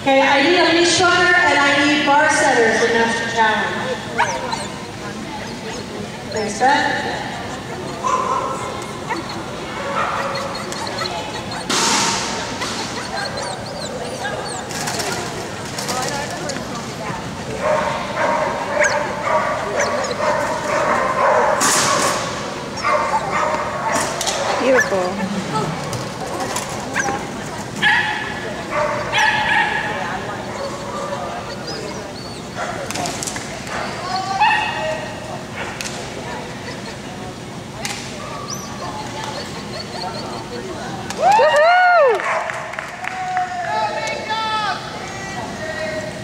Okay, I need a leash runner and I need bar setters in National Challenge. Thanks, Beth. Beautiful.